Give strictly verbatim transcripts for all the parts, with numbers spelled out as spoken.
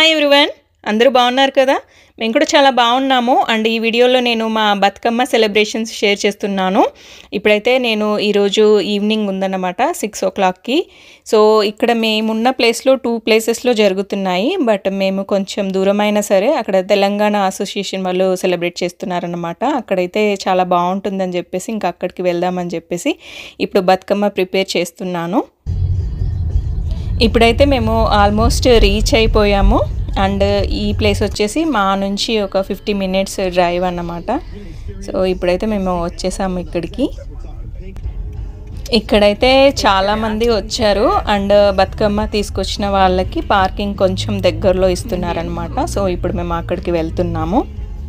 Hi everyone, అందరూ బాగున్నారు కదా? మేము కూడా చాలా బాగున్నాము. అండ్ ఈ వీడియోలో నేను మా బతుకమ్మ సెలబ్రేషన్స్ షేర్ చేస్తున్నాను. ఇప్పుడైతే నేను ఈరోజు ఈవినింగ్ ఉందన్నమాట సిక్స్ ఓ క్లాక్కి. సో ఇక్కడ మేమున్న ప్లేస్లో టూ ప్లేసెస్లో జరుగుతున్నాయి. బట్ మేము కొంచెం దూరమైనా సరే అక్కడ తెలంగాణ అసోసియేషన్ వాళ్ళు సెలబ్రేట్ చేస్తున్నారన్నమాట. అక్కడైతే చాలా బాగుంటుందని చెప్పేసి ఇంకా అక్కడికి వెళ్దామని చెప్పేసి ఇప్పుడు బతుకమ్మ ప్రిపేర్ చేస్తున్నాను. ఇప్పుడైతే మేము ఆల్మోస్ట్ రీచ్ అయిపోయాము. అండ్ ఈ ప్లేస్ వచ్చేసి మా నుంచి ఒక ఫిఫ్టీ మినిట్స్ డ్రైవ్ అన్నమాట. సో ఇప్పుడైతే మేము వచ్చేసాము ఇక్కడికి. ఇక్కడైతే చాలామంది వచ్చారు. అండ్ బతుకమ్మ తీసుకొచ్చిన వాళ్ళకి పార్కింగ్ కొంచెం దగ్గరలో ఇస్తున్నారనమాట. సో ఇప్పుడు మేము అక్కడికి వెళ్తున్నాము.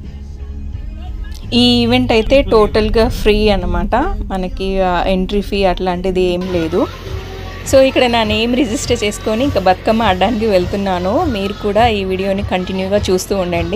ఈ ఈవెంట్ అయితే టోటల్గా ఫ్రీ అన్నమాట. మనకి ఎంట్రీ ఫీ అట్లాంటిది ఏం లేదు. సో ఇక్కడ నా నేమ్ రిజిస్టర్ చేసుకొని ఇంకా బతుకమ్మ ఆడడానికి వెళ్తున్నాను. మీరు కూడా ఈ వీడియోని కంటిన్యూగా చూస్తూ ఉండండి.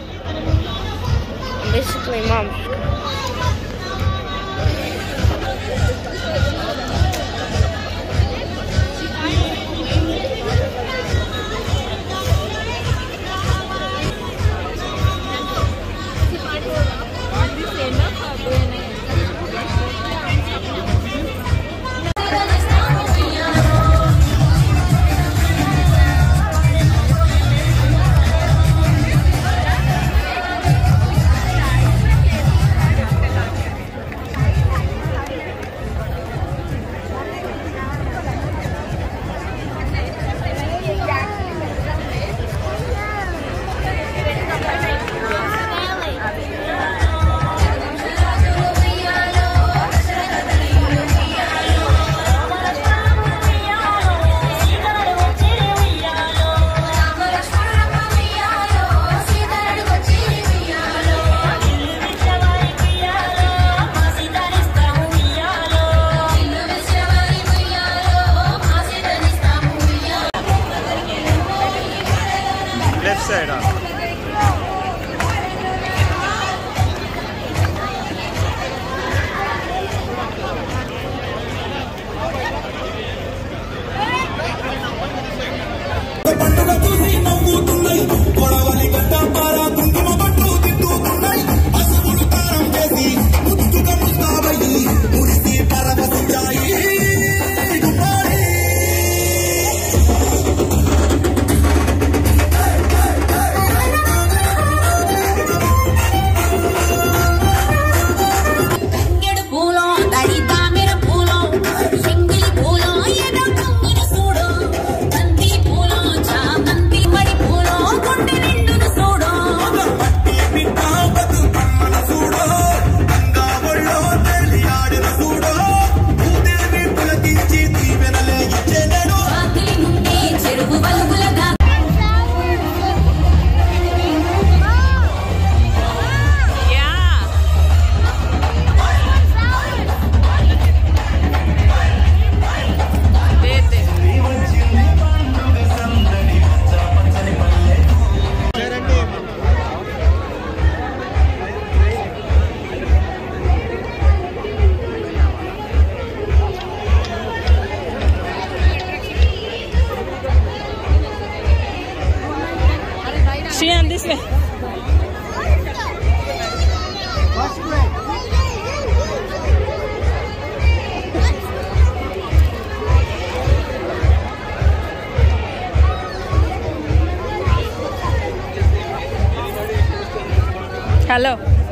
Hello.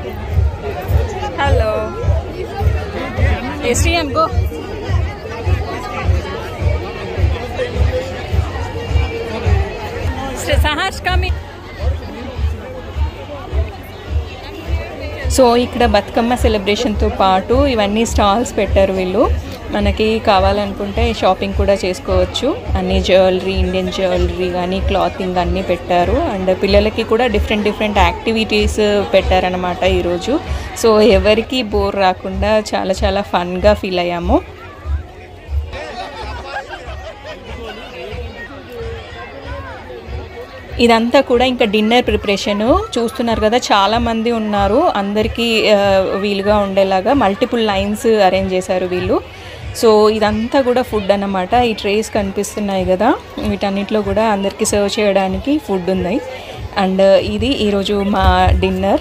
Hello. S T M, go. Sahash, come in. So ఇక్కడ బతుకమ్మ సెలబ్రేషన్తో పాటు ఇవన్నీ స్టాల్స్ పెట్టారు వీళ్ళు. మనకి కావాలనుకుంటే షాపింగ్ కూడా చేసుకోవచ్చు. అన్ని జ్యువెలరీ, ఇండియన్ జ్యువెలరీ కానీ క్లాతింగ్ అన్నీ పెట్టారు. అండ్ పిల్లలకి కూడా డిఫరెంట్ డిఫరెంట్ యాక్టివిటీస్ పెట్టారనమాట ఈరోజు. సో ఎవరికి బోర్ రాకుండా చాలా చాలా ఫన్గా ఫీల్ అయ్యాము. ఇదంతా కూడా ఇంకా డిన్నర్ ప్రిపరేషన్ చూస్తున్నారు కదా, చాలా మంది ఉన్నారు. అందరికీ వీలుగా ఉండేలాగా మల్టిపుల్ లైన్స్ అరేంజ్ చేశారు వీళ్ళు. సో ఇదంతా కూడా ఫుడ్ అన్నమాట. ఈ ట్రేస్ కనిపిస్తున్నాయి కదా, వీటన్నిటిలో కూడా అందరికీ సర్వ్ చేయడానికి ఫుడ్ ఉంది. అండ్ ఇది ఈరోజు మా డిన్నర్.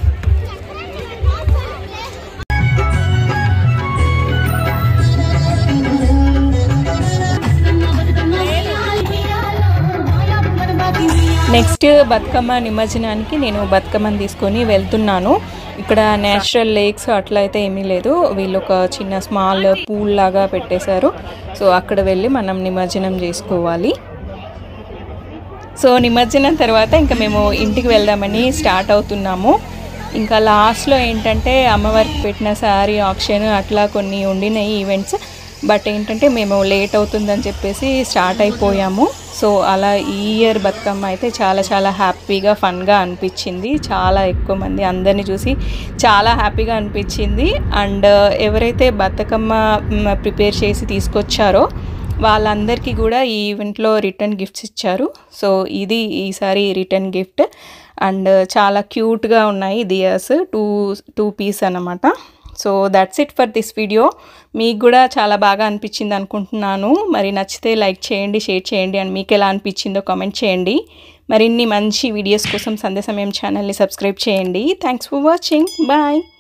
నెక్స్ట్ బతుకమ్మ నిమజ్జనానికి నేను బతుకమ్మని తీసుకొని వెళ్తున్నాను. ఇక్కడ నేచురల్ లేక్స్ అట్లా అయితే ఏమీ లేదు, వీళ్ళు ఒక చిన్న స్మాల్ పూల్ లాగా పెట్టేశారు. సో అక్కడ వెళ్ళి మనం నిమజ్జనం చేసుకోవాలి. సో నిమజ్జనం తర్వాత ఇంకా మేము ఇంటికి వెళ్దామని స్టార్ట్ అవుతున్నాము. ఇంకా లాస్ట్లో ఏంటంటే అమ్మవారికి పెట్టిన శారీ ఆక్షన్ అట్లా కొన్ని ఉండినాయి ఈవెంట్స్. బట్ ఏంటంటే మేము లేట్ అవుతుందని చెప్పేసి స్టార్ట్ అయిపోయాము. సో అలా ఈ ఇయర్ బతుకమ్మ అయితే చాలా చాలా హ్యాపీగా ఫన్గా అనిపించింది. చాలా ఎక్కువ మంది అందరినీ చూసి చాలా హ్యాపీగా అనిపించింది. అండ్ ఎవరైతే బతుకమ్మ ప్రిపేర్ చేసి తీసుకొచ్చారో వాళ్ళందరికీ కూడా ఈ ఈవెంట్లో రిటర్న్ గిఫ్ట్స్ ఇచ్చారు. సో ఇది ఈసారి రిటర్న్ గిఫ్ట్. అండ్ చాలా క్యూట్గా ఉన్నాయి దియాస్, టూ టూ పీస్ అన్నమాట. So that's it for this video. మీకు కూడా చాలా బాగా అనిపించింది అనుకుంటున్నాను. మరి నచ్చితే లైక్ చేయండి, షేర్ చేయండి, అండ్ మీకు ఎలా అనిపించిందో కామెంట్ చేయండి. మరిన్ని మంచి వీడియోస్ కోసం సంధ్య సమయం ఛానల్ని సబ్స్క్రైబ్ చేయండి. Thanks for watching. బాయ్.